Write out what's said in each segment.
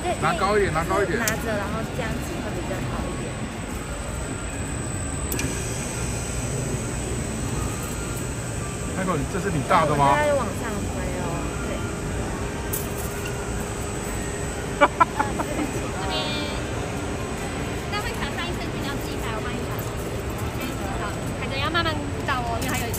对， 拿高一点，拿高一点。 拿着，然后这样挤会比较好一点。 那个，这是你大的吗？ 它就往上推哦，对。 这边，但会卡上一身比较细才有换一条。好，凯德要慢慢倒哦，因为还有一个。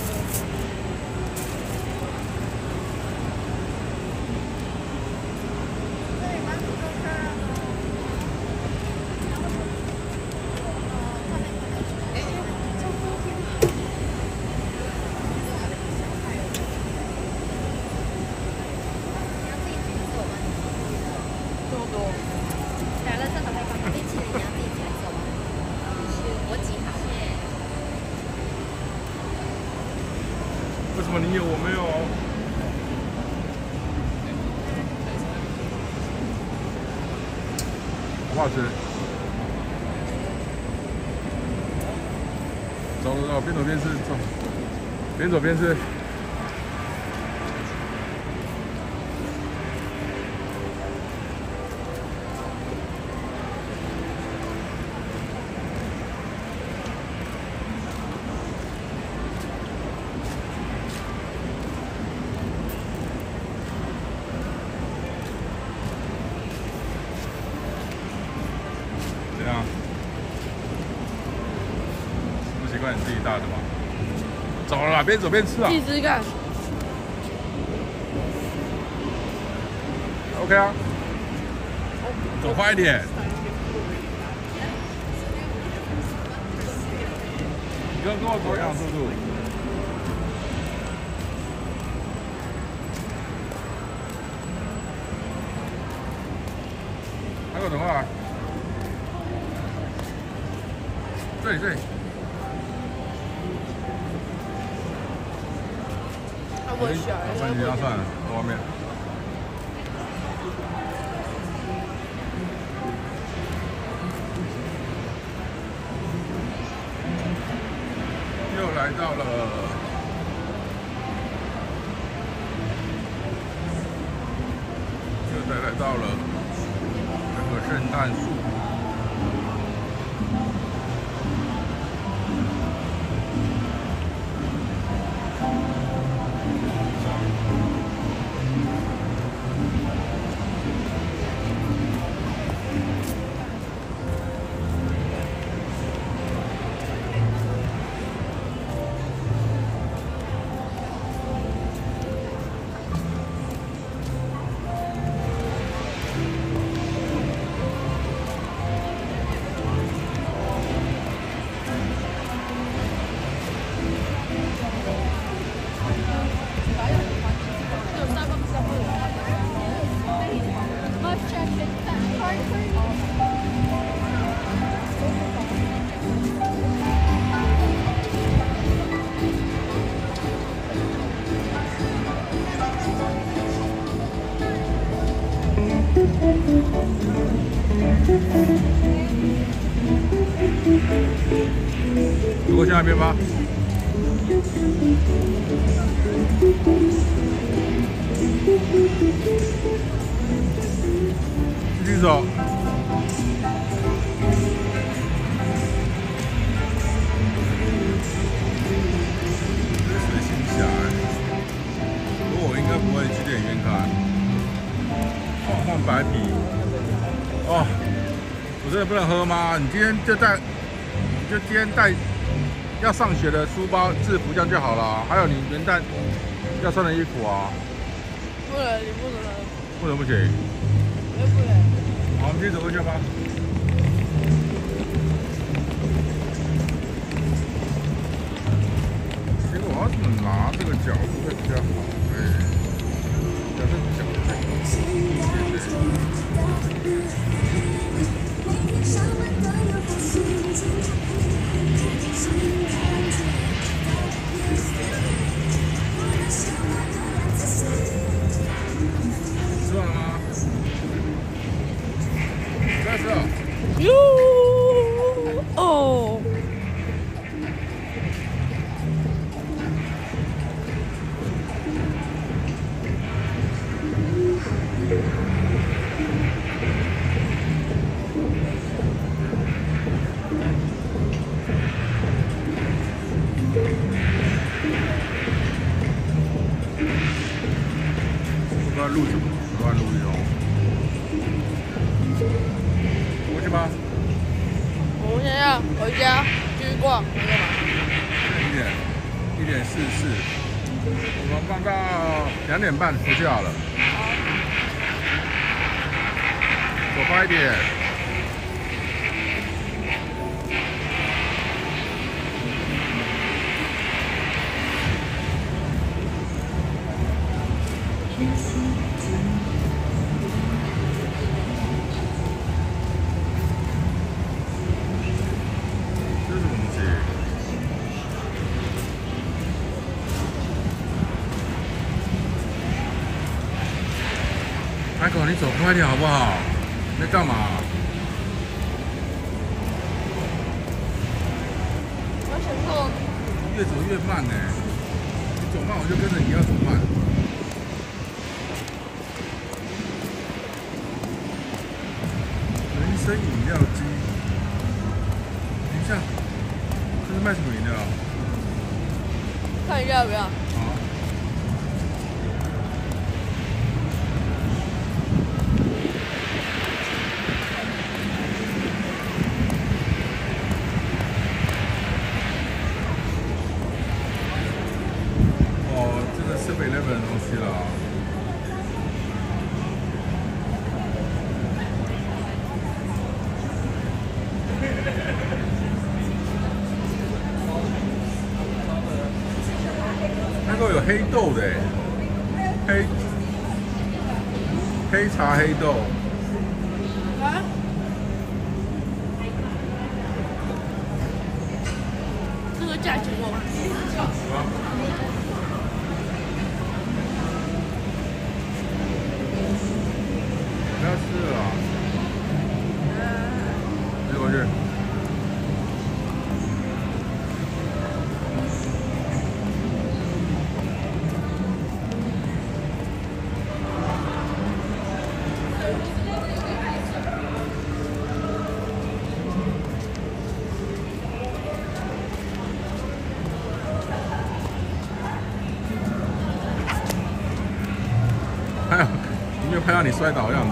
为什么你有我没有？好不好吃？走走走，边走边吃，走，边走边吃。怎样？不习惯你自己大的吗？走了啦，边走边吃啊。 自己吃看。 OK 啊，走快一点。你跟我走一样速度。还有等会儿。 这里。 我小， 你要算了，外面。又来到了，又来到了这个圣诞树。 走过去那边吧。继续走。这是新峡，不过我应该不会去电影院看。哦，换白啤。哦，我真的不能喝吗？你今天就带。 就今天带要上学的书包、制服这样就好了。还有你元旦要穿的衣服啊。 不能，你不能。 不能不行。 不能。 好，我们先走过去吧。结果我要怎么拿这个角度会比较好？这个角度太高。吃完了吗？开始了。 哟哦。 要录什么？我要录一种。过去吗？ 我们现在回家继续逛，你干嘛 1:44，我们逛到2点半回去好了。走快一点。这是什么东西？海狗，你走快一点好不好？你在干嘛？ 我想说， 越走越慢呢。你走慢，我就跟着你要走慢。人参饮料机，等一下，这是卖什么饮料？ 看一下要不要？ 好。哦，这个是7-Eleven的东西了。那个有黑豆的哎，黑茶黑豆。 啊？这个价钱我不要吃了啊，吃过去。还有，有没有拍到你摔倒的样子？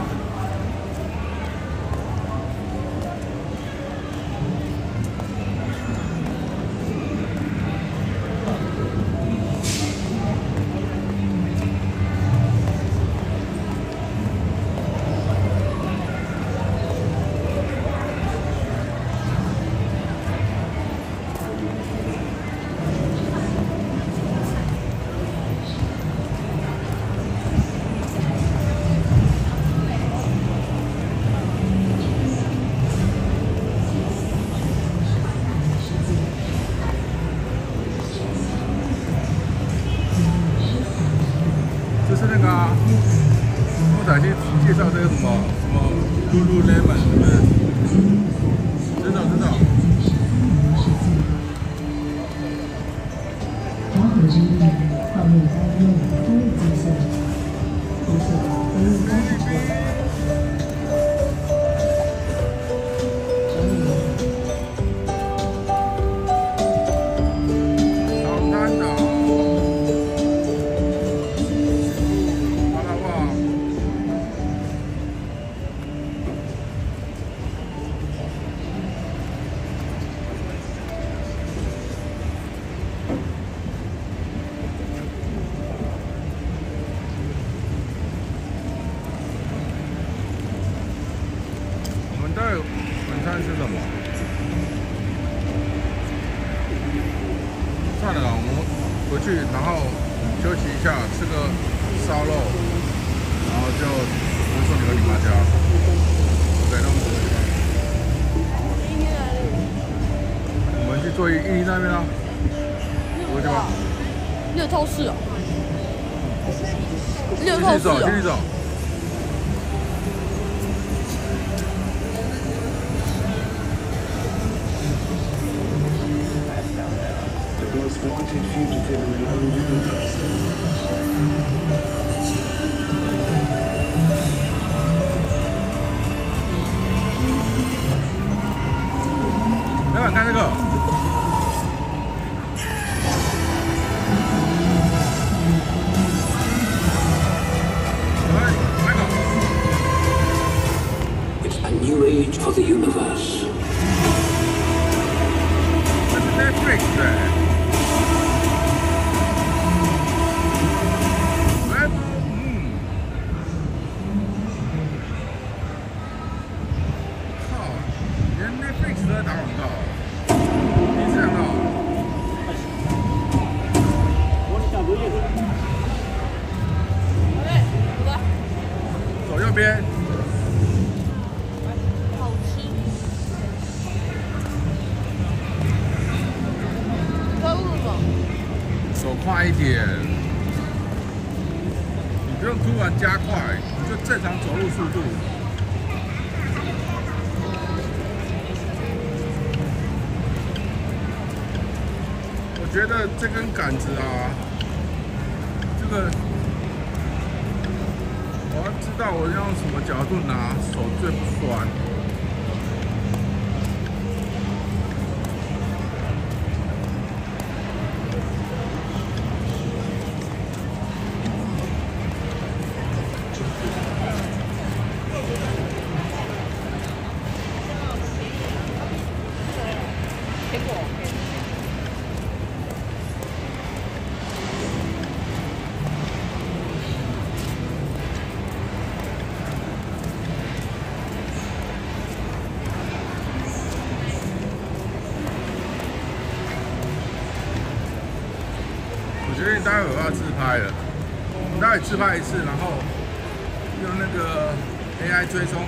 就是那个啊，莫仔去介绍这个什么Lululemon， 是不是？知道。 调整声音，报名在用中立界线，不是非用高速车。 好难的。我们待会晚餐吃什么？算了啦，我们回去，然后休息一下，吃个烧肉，然后就送你回你妈家。对，那我们我们去做印尼那边啊，回去吧。 六透市哦，六继续走， 透市哦。 继续走。老板看这个。 for the universe. 这是 Netflix 的。在打广告，你这样的。走右边。 好吃。在录什么？ 走快一点，你不用突然加快，你就正常走路速度。我觉得这根杆子啊，这个我要知道我要用什么角度拿，手最不酸。我决定待会我要自拍了，我们待会自拍一次，然后用那个 AI 追踪。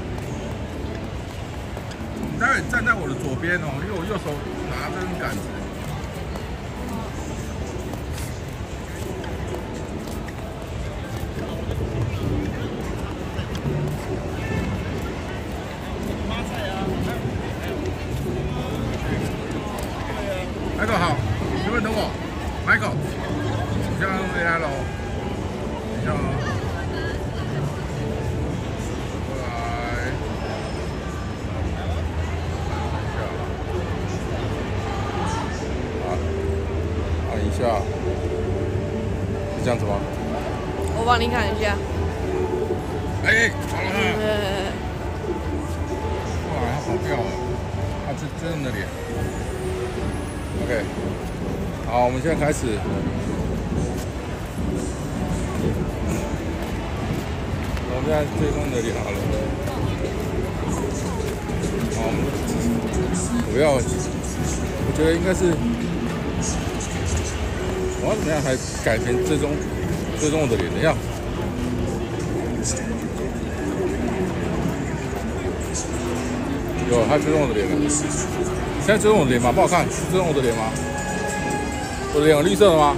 你待会站在我的左边哦，因为我右手拿这根杆子。Michael 好，有没有等我 ？Michael， 你现在用 AI 喽，等一下哦。过来，按一下，是这样子吗？ 我帮你看一下。 哎，好了。哇，它跑掉了，它是真的脸。OK， 好，我们现在开始。我们现在追踪的脸好了。好，我要，我觉得应该是，我要怎么样才改成追踪我的脸？等一下。有，他追踪我的脸了。现在追踪我的脸吗？不好看，是追踪我的脸吗？我的脸有绿色的吗？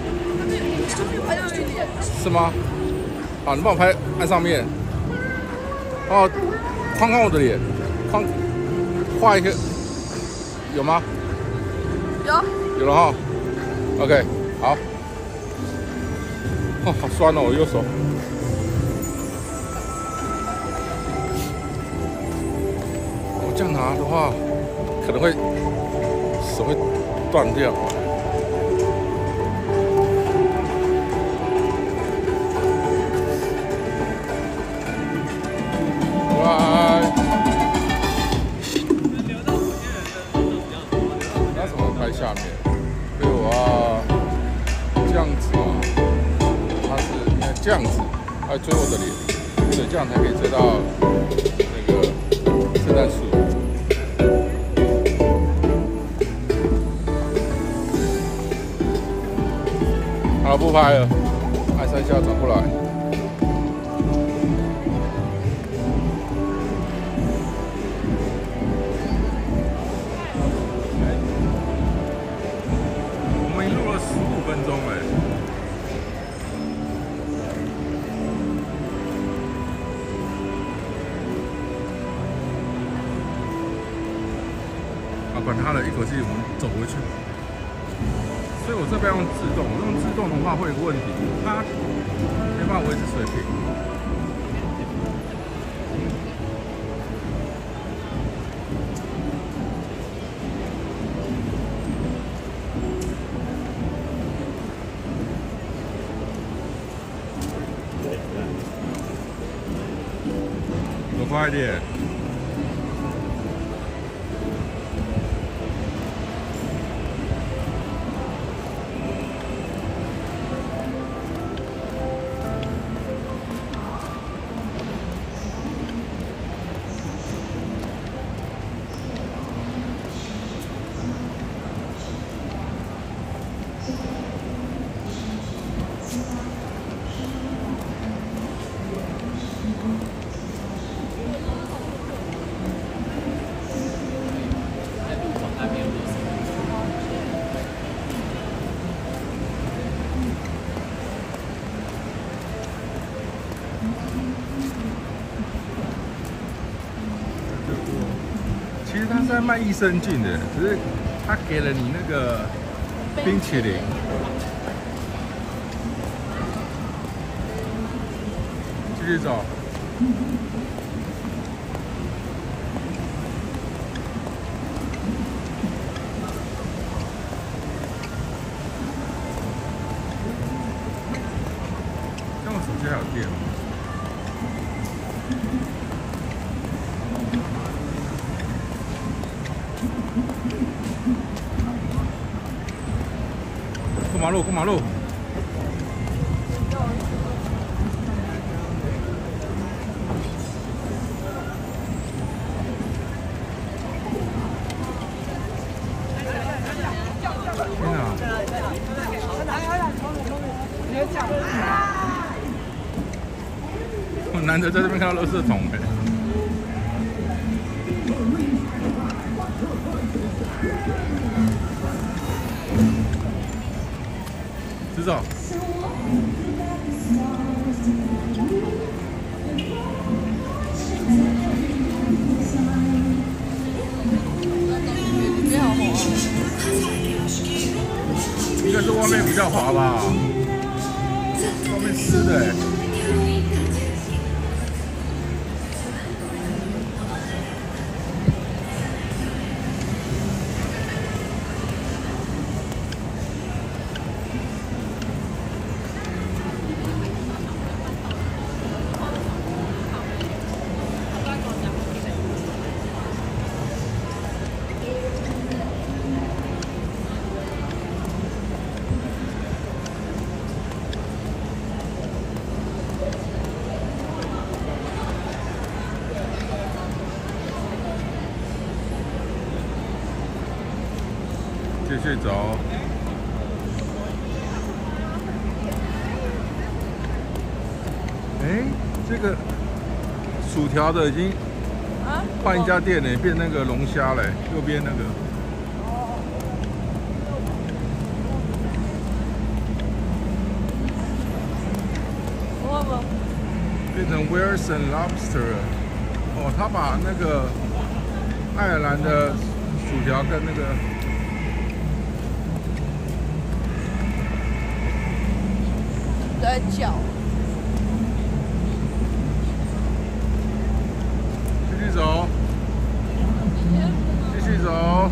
是吗？好，你帮我拍，按上面。哦，框我的脸，画一个，有吗？有了哈。OK， 好。哦，好酸哦，我右手。我这样拿的话，可能会手会断掉。下面，所以我要这样子啊，它是应该这样子，来追我的脸，所以这样才可以追到那个圣诞树。好了，不拍了，按3下转过来。15分钟哎，啊，管它了，一口气我们走回去。所以我这边用自动，用自动的话会有个问题，它没办法维持水平。快一点！ 实他是在卖益生菌的，只是他给了你那个冰淇淋。继续走。这样手机还有电吗？过马路，过马路。天哪！我难得在这边看到垃圾桶哎。直走。应该是外面比较滑吧，外面湿的哎。继续走。哎，这个薯条的已经换一家店了，变那个龙虾了，右边那个。变成 Wilson Lobster。哦，他把那个爱尔兰的薯条跟那个。 在叫。 继续走，继续走。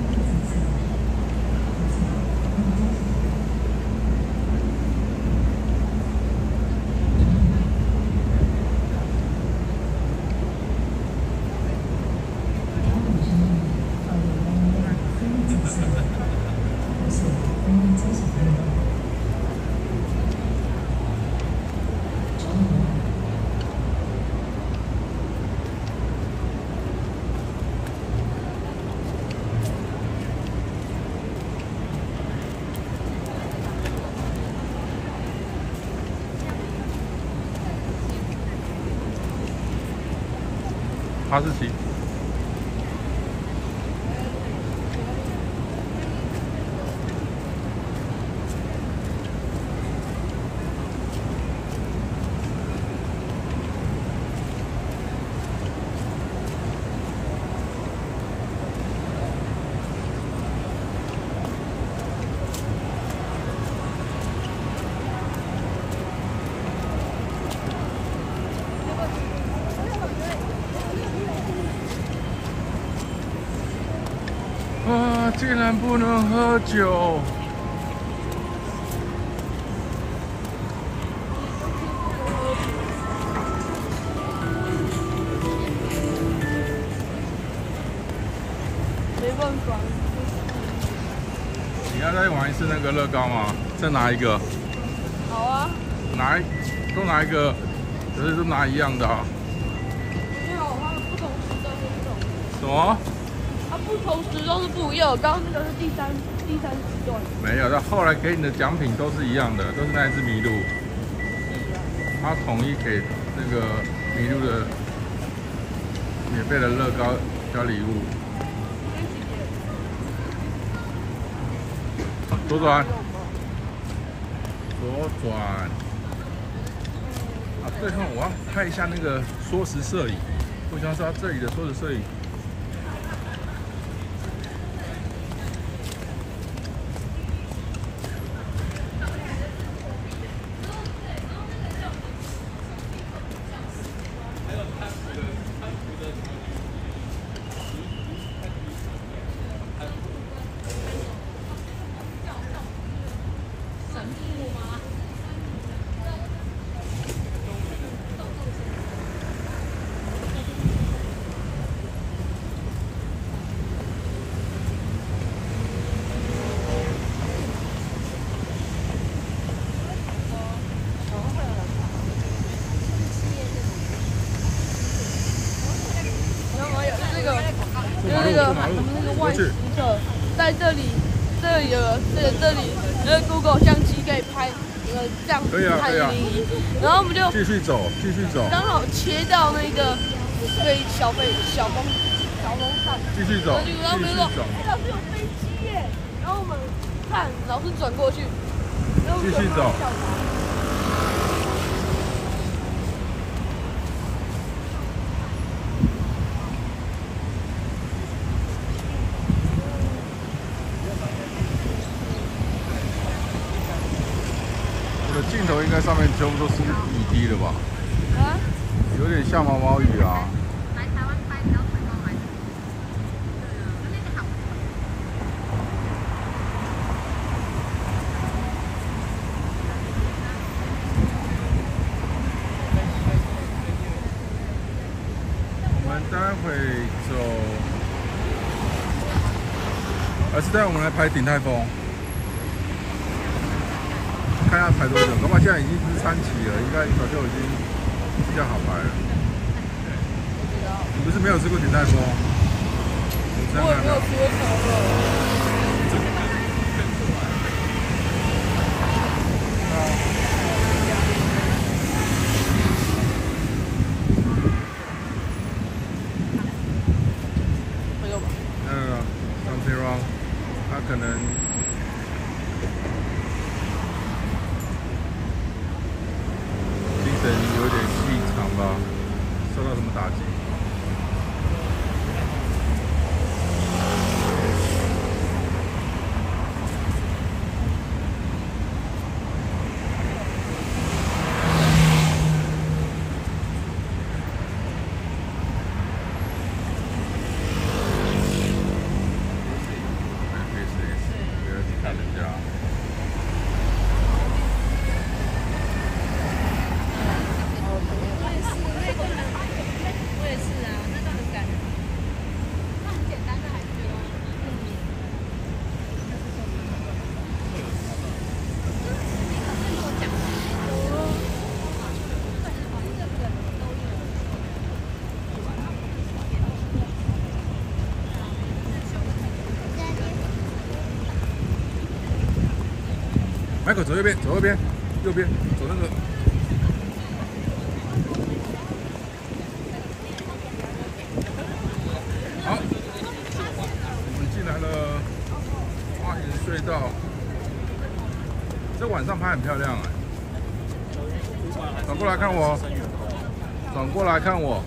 哈士奇。哇！竟然不能喝酒！ 没办法。 你要再玩一次那个乐高吗？再拿一个。 好啊。 都拿一个，可是都拿一样的啊。 没有，它们不同时段是不同。 什么？ 它不同时段是不一样，刚刚那个是第三时段。 没有，他后来给你的奖品都是一样的，都是那一只麋鹿。他统一给那个麋鹿的免费的乐高小礼物。左转，左转。啊，最后我要拍一下那个缩时摄影，我想知道这里的缩时摄影。 那个万时刻，在这里Google 相机可以拍这样子拍101，然后我们就继续走， 刚好切到那个小风扇， 继续走， 然后我们就说，老师有飞机耶，然后我们看老师转过去， 继续走。镜头应该上面全部都是雨滴了吧？ 啊， 有点像毛毛雨啊。 来台湾拍比较成功还是？那个好。 我们待会走，还是待会我们来拍鼎泰丰。看一下排多久，恐怕现在已经是3期了，应该早就已经比较好排了。你不是没有吃过鼎泰丰？ 我也没有吃过烤肉。 something wrong， 他可能。有点异常吧，受到什么打击？看人家。Michael 走右边，右边，走那个。好，我们进来了花园隧道。这晚上拍很漂亮哎。转过来看我，转过来看我。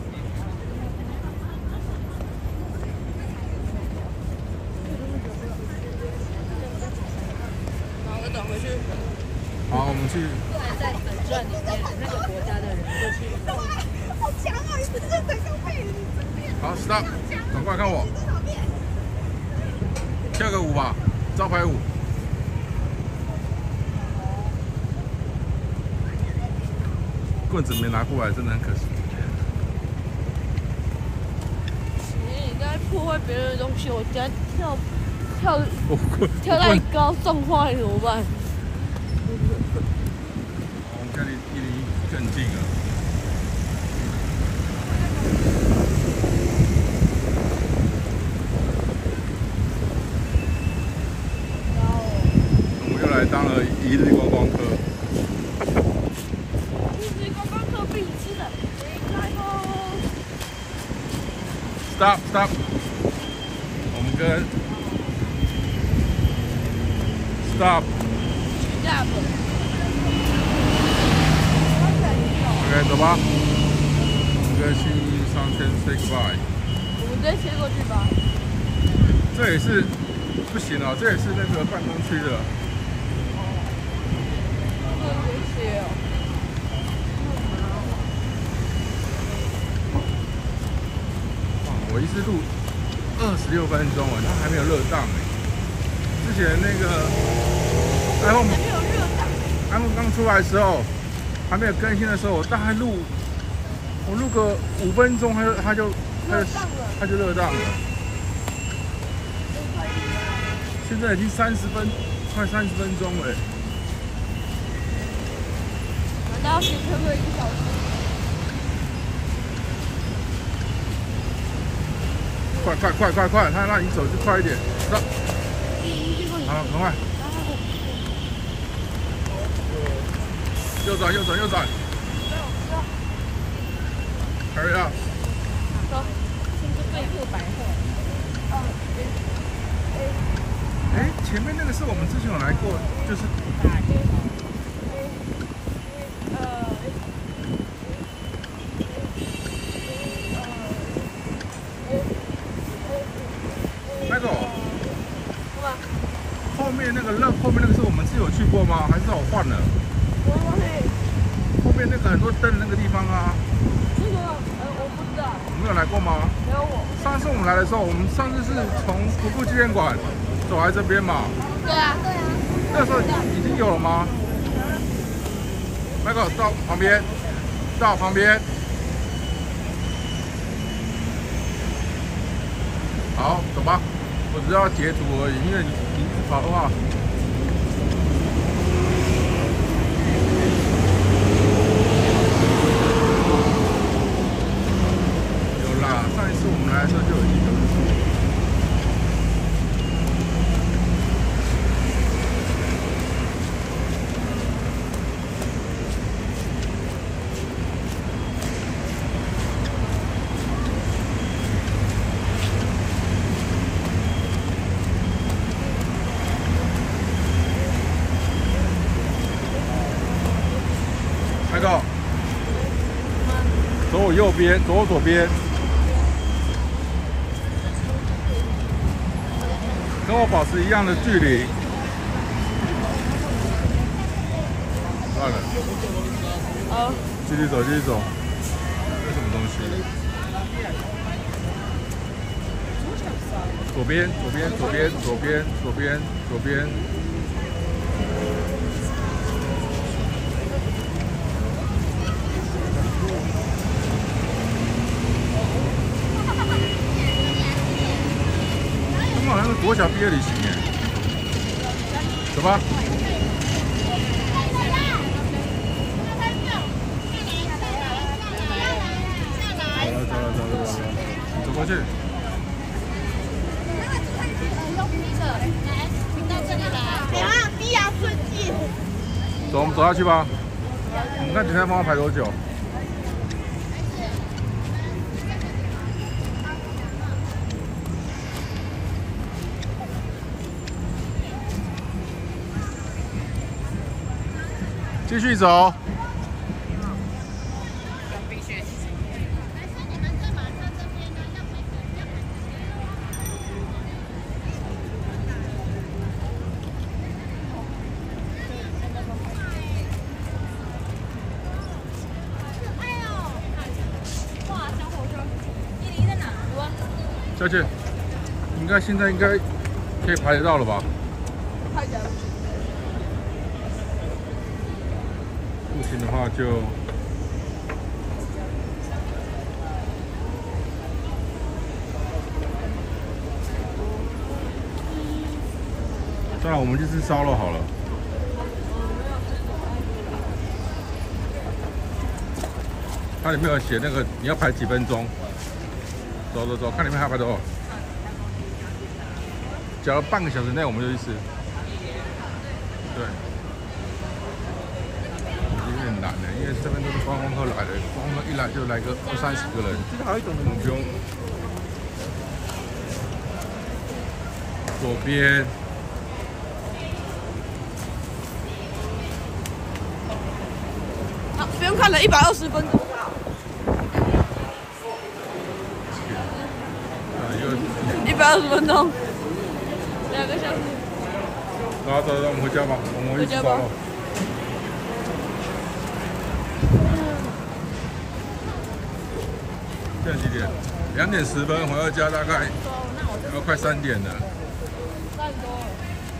好，我们去。 在本传里面，那个国家的人过去。好强啊！你这整个配好 ，stop， 转过来看我。跳个舞吧，招牌舞。棍子没拿过来，真的很可惜。 你在破坏别人的东西，我家跳太高撞坏怎么办？ 我们看离101更近了。我们又来当了1日观光客。 1日观光客必吃的鼎泰丰。 Stop， 我们跟 Stop。OK， 走吧。我们跟信义商圈 say goodbye。 我们直接切过去吧。 这也是不行哦，这也是那个办公区的。 不能直接切哦。 我一次录26分钟啊，它还没有热档哎。之前那个 iPhone 还没有热档。 iPhone 刚出来的时候，还没有更新的时候，我大概录个5分钟，它就热档了。现在已经快30分钟了。 难道要先撑个1个小时？ 快！他让你走就快一点，走。好，赶快。右转。Hurry up！ 走，这是对百货。 哎，前面那个是我们之前有来过，就是。那个后面那个是我们是有去过吗？还是我换了？后面那个很多灯那个地方啊。 我不知道。 你没有来过吗？ 没有我。 上次我们来的时候，我们上次是从徒步纪念馆走来这边嘛。 对啊。 那时候已经有了吗？那个到旁边。好，走吧。我只要截图而已，因为你跑的话。有啦，上一次我们来的时候就有一个。那个，走我右边，走我左边，跟我保持一样的距离。算了， 好， 继续走。这什么东西？左边。好像是国小毕业旅行耶，走吧。走了，走过去。走，我们走下去吧。我们看鼎泰丰要排多久？继续走。小姐，现在应该可以排得到了吧？ 拍起来。 不行的话就算了，我们就吃烧肉好了。它里面有写那个你要排几分钟。走，看里面还要排多少。假如半个小时内我们就去吃。对。有点难的，因为这边都是观光客来的，观光客一来就来个20-30个人，我们不用。左边。 好，不用看了，120分钟。120分钟，2个小时。 走，我们回家吧，我们回家吧。现在几点？2点10分，回到家大概要快3点了。 3多了。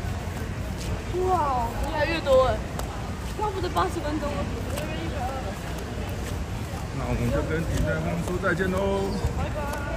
哇，越来越多哎，差不多80分钟了。 那我们就跟鼎泰丰说再见喽。 拜拜。